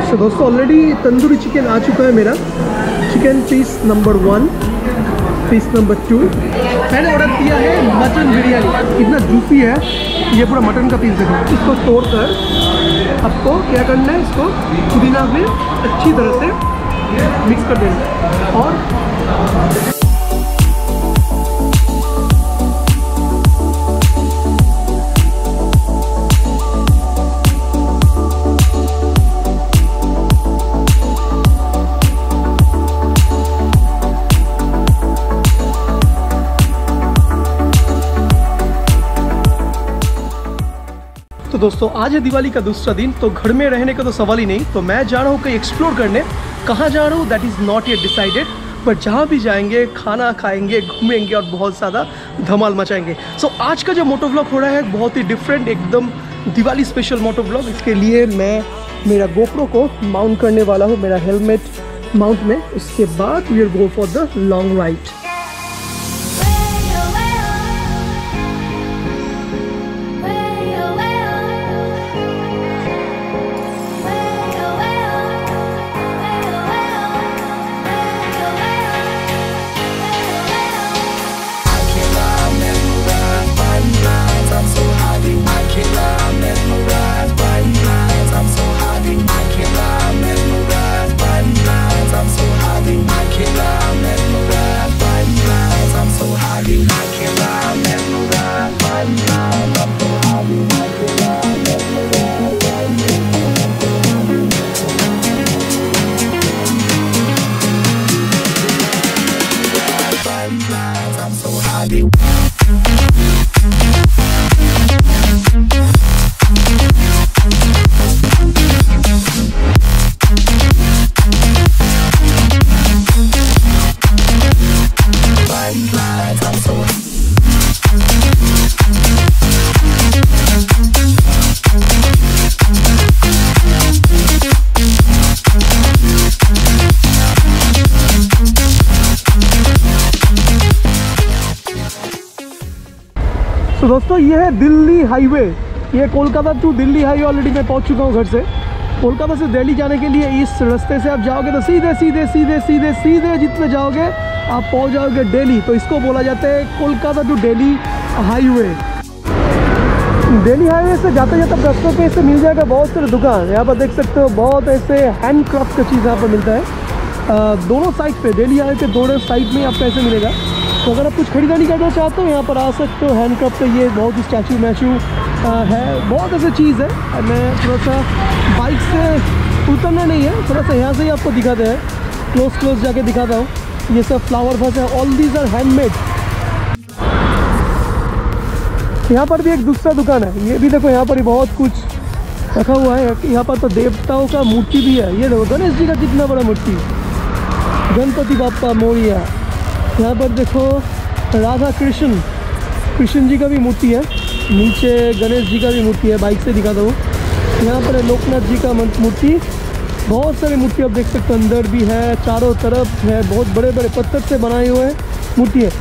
तो दोस्तों already tandoori chicken आ चुका है मेरा। Chicken piece number 1, piece number 2। मैंने ऑर्डर किया है मटन बिरयानी। इतना जूसी है, ये पूरा मटन का पीस देखो। इसको तोड़कर आपको क्या करना है, इसको पुदीना में अच्छी तरह से मिक्स कर देना है। और तो दोस्तों आज है दिवाली का दूसरा दिन, तो घर में रहने का तो सवाल ही नहीं। तो मैं जा रहा हूँ कहीं एक्सप्लोर करने। कहाँ जा रहा हूँ that is not yet decided, पर जहाँ भी जाएंगे खाना खाएंगे, घूमेंगे और बहुत ज़्यादा धमाल मचाएंगे। सो आज का जो मोटो व्लॉग हो रहा है बहुत ही डिफरेंट, एकदम दिवाली स्पेशल मोटो व्लॉग। इसके लिए मैं मेरा गोप्रो को माउंट करने वाला हूँ, मेरा हेलमेट माउंट में। उसके बाद we are go for the long ride. तो दोस्तों ये है दिल्ली हाईवे। ये Kolkata to Delhi highway already मैं पहुंच चुका हूं घर से। कोलकाता से दिल्ली जाने के लिए इस रास्ते से आप जाओगे तो सीधे सीधे सीधे सीधे सीधे जितने जाओगे आप पहुंच जाओगे दिल्ली। तो इसको बोला जाता है Kolkata to Delhi highway. Delhi highway से जाते जाते रास्तों पे इससे मिल जाएगा बहुत सारे दुकान। यहाँ पर देख सकते हो बहुत ऐसे हैंडक्राफ्ट का चीज़ यहाँ पर मिलता है। दोनों साइड पे दिल्ली हाईवे के दोनों साइड में आपको ऐसे मिलेगा। तो अगर आप कुछ खरीदारी करना चाहते हो यहाँ पर आ सकते हो। हैंडक्राफ्ट का ये बहुत ही स्टैचू मैचू है, बहुत ऐसी चीज़ है। मैं थोड़ा सा बाइक से उतरना नहीं है, थोड़ा सा यहाँ से ही आपको दिखाते हैं, क्लोज जाके दिखाता हूँ। ये सब फ्लावर बस है, ऑल दीज आर हैंडमेड। यहाँ पर भी एक दूसरा दुकान है, ये भी देखो यहाँ पर ही बहुत कुछ रखा हुआ है। यहाँ पर तो देवताओं का मूर्ति भी है। ये देखो गणेश जी का कितना बड़ा मूर्ति, गणपति बाप्पा मोरिया। यहाँ पर देखो राधा कृष्ण जी का भी मूर्ति है, नीचे गणेश जी का भी मूर्ति है। बाइक से दिखाता हूँ। यहाँ पर लोकनाथ जी का मूर्ति, बहुत सारी मूर्ति आप देख सकते हो। अंदर भी है, चारों तरफ है, बहुत बड़े बड़े पत्थर से बनाए हुए मूर्ति है।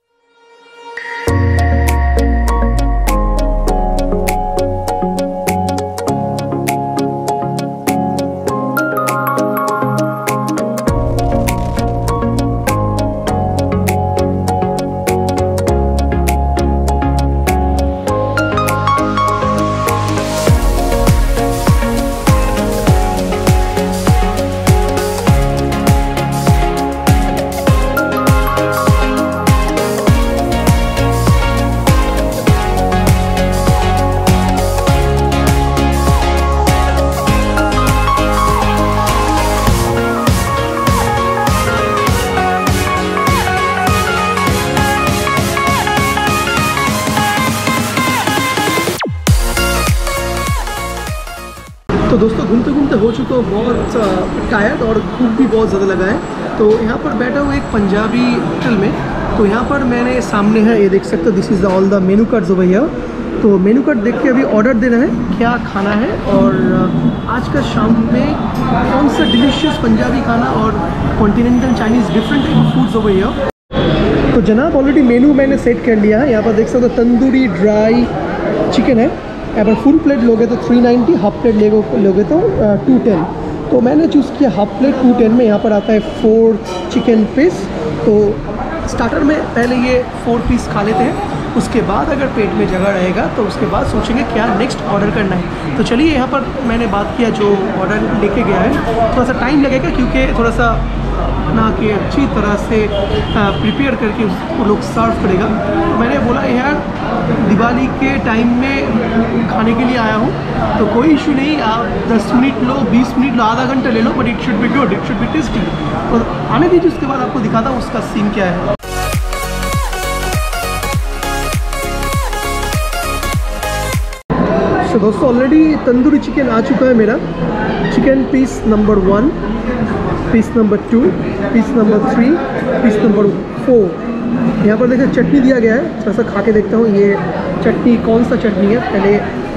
तो दोस्तों घूमते घूमते हो चुका हूँ बहुत टायर्ड और भूख भी बहुत ज़्यादा लगा है। तो यहाँ पर बैठा हूँ एक पंजाबी होटल में। तो यहाँ पर मैंने सामने है, ये देख सकते हो, this is all the menu cards over here. तो मेनू कार्ड देख के अभी ऑर्डर देना है क्या खाना है और आज का शाम में कौन सा डिलीशियस पंजाबी खाना और continental Chinese different type of foods over here. तो जनाब ऑलरेडी मेनू मैंने सेट कर लिया है। यहाँ पर देख सकते हो तंदूरी ड्राई चिकन है। अगर फुल प्लेट लोगे तो 390, हाफ प्लेट लोगे तो 210। तो मैंने चूज़ किया हाफ प्लेट 210 में। यहाँ पर आता है 4 चिकन पीस। तो स्टार्टर में पहले ये 4 पीस खा लेते हैं, उसके बाद अगर पेट में जगह रहेगा तो उसके बाद सोचेंगे क्या नेक्स्ट ऑर्डर करना है। तो चलिए यहाँ पर मैंने बात किया जो ऑर्डर लेके गया है, थोड़ा सा टाइम लगेगा क्योंकि थोड़ा सा बना के अच्छी तरह से प्रिपेयर करके उसको लोग सर्व करेगा। तो मैंने बोला यार दिवाली के टाइम में खाने के लिए आया हूँ तो कोई इशू नहीं, आप 10 मिनट लो, 20 मिनट लो, आधा घंटा ले लो, but it should be good, it should be tasty. और आने दीजिए, उसके बाद आपको दिखाता हूँ उसका सीन क्या है। तो दोस्तों ऑलरेडी तंदूरी चिकन आ चुका है मेरा। Chicken piece number 1, piece number 2, piece number 3, piece number 4। यहाँ पर देखिए चटनी दिया गया है, थोड़ा सा खा के देखता हूँ ये चटनी कौन सा चटनी है। पहले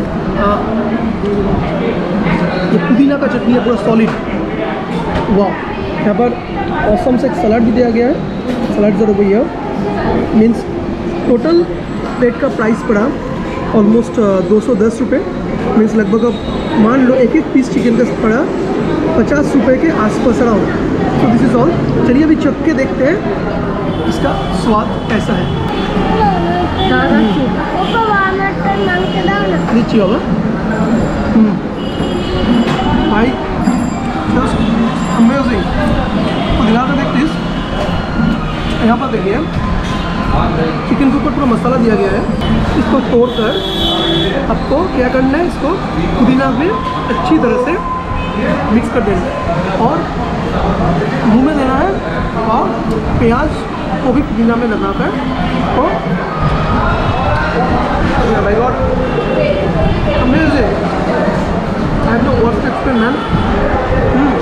ये पुदीना का चटनी है, पूरा सॉलिड, वाह। यहाँ पर औसम से एक सलाद भी दिया गया है, सलाद ज़रूर भैया। मीन्स टोटल प्लेट का प्राइस पड़ा ऑलमोस्ट 210 रुपये। मीन्स लगभग अब मान लो एक पीस चिकन का पड़ा 50 रुपये के आसपास अराउंड। तो दिस इज़ ऑल। चलिए अभी चख के देखते हैं इसका स्वाद कैसा है। नीचे होगा भाई, जस्ट अमेजिंग। तो दिला कर देखते हैं, यहाँ पर देखिए चिकन के ऊपर पूरा मसाला दिया गया है। इसको तोड़कर आपको क्या करना है, इसको पुदीना में अच्छी तरह से मिक्स कर देना है और मुंह में देना है, और प्याज को भी पुदीना में लगाकर और भाई God amazing. I have no words to explain man.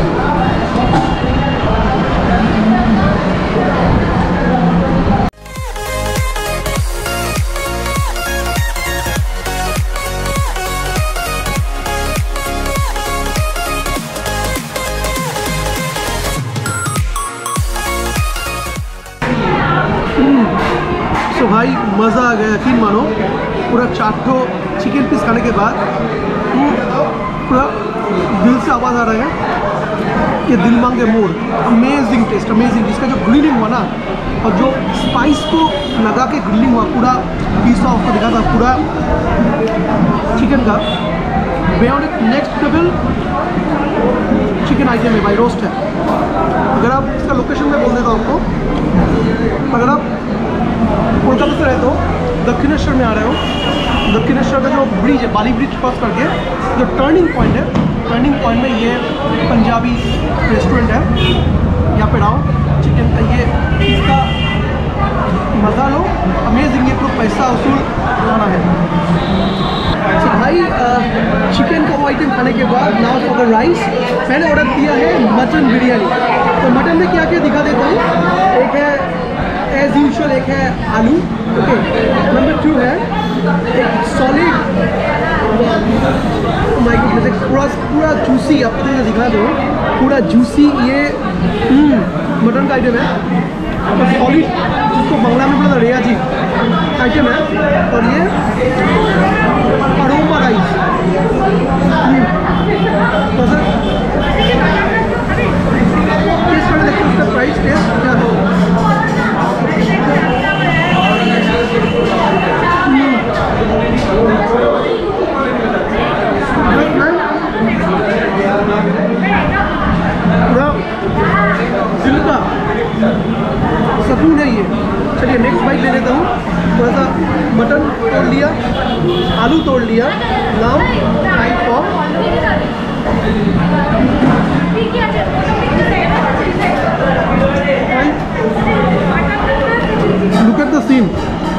तो भाई मज़ा आ गया, यकीन मानो। पूरा 4 चिकन पीस खाने के बाद पूरा दिल से आवाज़ आ रहा है कि दिल मांगे मोर। Amazing taste, amazing. इसका जो ग्रिलिंग हुआ ना और जो स्पाइस को लगा के ग्रिलिंग हुआ, पूरा पीस आपको दिखा था पूरा चिकन का। Beyond next level chicken item है भाई, रोस्ट है। अगर आप इसका लोकेशन में बोल देता हूँ आपको, अगर आप कोलकाता से रहते हो, दक्षिणेश्वर में आ रहे हो, दक्षिणेश्वर का जो ब्रिज है, बाली ब्रिज क्रॉस करके जो टर्निंग पॉइंट है, टर्निंग पॉइंट में ये पंजाबी रेस्टोरेंट है। यहाँ पे आओ, चिकन का ये इसका मज़ा लो, अमेजिंग। ये तो पैसा वसूल खाना है। तो भाई चिकन का वो आइटम खाने के बाद नाउ फॉर द राइस मैंने ऑर्डर किया है मटन बिरयानी। तो मटन में क्या क्या दिखा देता हूँ। एक है एज यूजुअल, एक है आलू, ओके। नंबर 2 है एक सॉलिड, माय गुडनेस, पूरा जूसी, आपको तो दिखा दो, पूरा जूसी ये मटन का आइटम है। और सॉलिड जिसको बांग्ला में बोला रेया जी आइटम है। और ये अरोमा राइस। टेस्ट करके देखते हैं उसका प्राइस टेस्ट क्या हो। दिल का सुकून है ये। चलिए नेक्स्ट बाइट ले लेता हूँ। थोड़ा सा मटन तोड़ लिया, आलू तोड़ लिया, now time for look at the scene.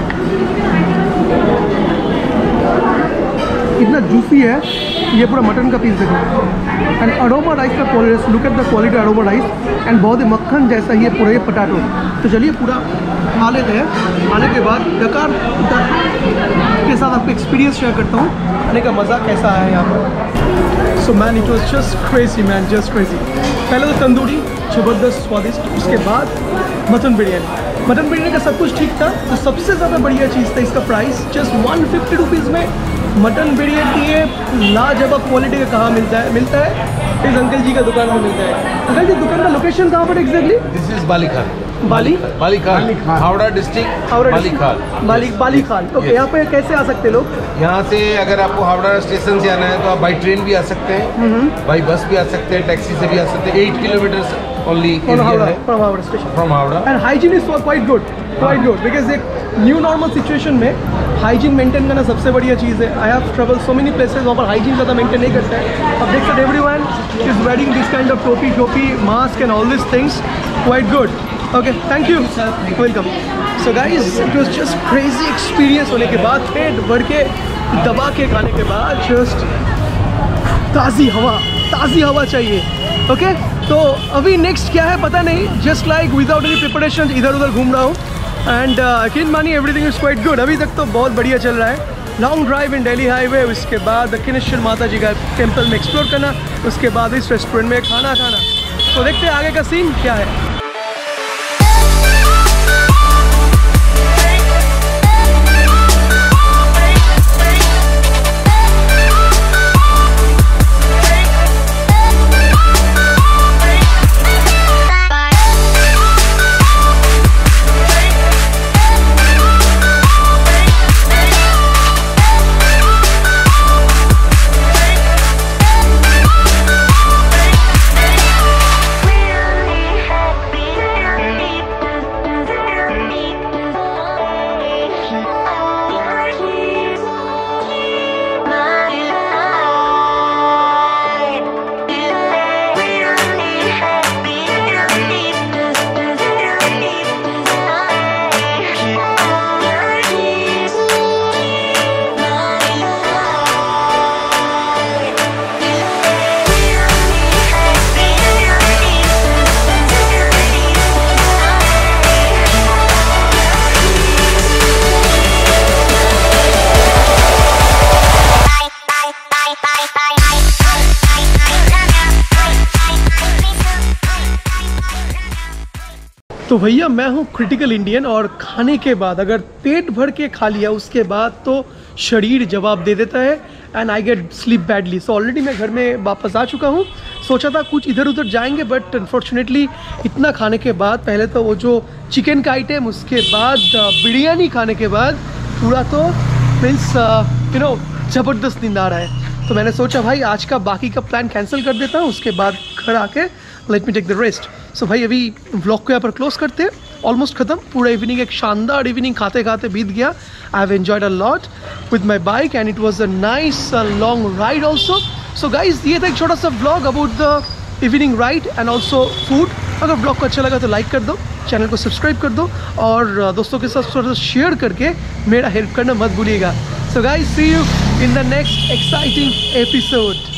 इतना जूसी है ये पूरा मटन का पीस देखो। एंड अरोमा राइस का quality, look at the quality aroma rice. And बहुत ही मक्खन जैसा ही है पूरा ये पटाटो। तो चलिए पूरा खा लेते हैं। खाने के बाद डकार के साथ आपको एक्सपीरियंस शेयर करता हूँ, खाने का मज़ा कैसा आया यहाँ पर। So man it was just crazy man, just crazy. पहले तो तंदूरी ज़बरदस्त स्वादिष्ट, उसके बाद मटन बिरयानी। मटन बिरयानी का सब कुछ ठीक था। तो सबसे ज़्यादा बढ़िया चीज़ था इसका प्राइस, जस्ट 150 रुपीज़ में मटन बिरयानी ये लाजवाब क्वालिटी का कहाँ मिलता है? मिलता है इस अंकल जी का दुकान में मिलता है। अंकल जी दुकान का लोकेशन कहाँ पर exactly? This is Balikhal. Balikhal Howrah district, Balikhal. Balikhal. Okay, यहाँ पे कैसे आ सकते हैं लोग? यहाँ से अगर आपको हावड़ा स्टेशन से आना है तो आप बाई ट्रेन भी आ सकते हैं, बाई बस भी आ सकते हैं, टैक्सी से भी आ सकते हैं। 8 kilometre only from Howrah station. From Howrah. And hygiene is quite good because एक न्यू नॉर्मल सिचुएशन में हाइजीन मेंटेन करना सबसे बढ़िया चीज़ है। I have travel so many places वहाँ पर हाइजीन ज़्यादा मेंटेन नहीं करता है। अब देख सकते everyone is wearing this kind of टोपी mask and all this things, quite good. Okay, thank you, welcome. So guys, it was just crazy experience होने के बाद, पेट भर के दबा के खाने के बाद जस्ट ताज़ी हवा चाहिए। ओके, तो अभी नेक्स्ट क्या है पता नहीं, just like without any preparation इधर उधर घूम रहा हूँ एंड यकीन मानिए एवरीथिंग इज़ क्वाइट गुड। अभी तक तो बहुत बढ़िया चल रहा है। Long drive in Delhi highway, उसके बाद दक्षिणेश्वर माता जी का टेम्पल में एक्सप्लोर करना, उसके बाद इस रेस्टोरेंट में खाना। तो देखते हैं आगे का सीन क्या है। तो भैया मैं हूँ क्रिटिकल इंडियन, और खाने के बाद अगर पेट भर के खा लिया उसके बाद तो शरीर जवाब दे देता है and I get sleep badly. So already मैं घर में वापस आ चुका हूँ। सोचा था कुछ इधर उधर जाएंगे बट अनफॉर्चुनेटली इतना खाने के बाद, पहले तो वो जो चिकन का आइटम, उसके बाद बिरयानी खाने के बाद पूरा तो मीन्स ज़बरदस्त नींद आ रहा है। तो मैंने सोचा भाई आज का बाकी का प्लान कैंसिल कर देता हूँ, उसके बाद घर आके let me take the rest. सो भाई अभी व्लॉग को यहाँ पर क्लोज करते हैं, ऑलमोस्ट खत्म। पूरा इवनिंग एक शानदार इवनिंग खाते खाते बीत गया। I have enjoyed a lot with my bike and it was a nice long ride also. So guys ये था एक छोटा सा vlog about the evening ride and also food. अगर ब्लॉग को अच्छा लगा तो लाइक कर दो, चैनल को सब्सक्राइब कर दो और दोस्तों के साथ थोड़ा सा शेयर करके मेरा हेल्प करना मत भूलिएगा। So guys see you in the next exciting episode.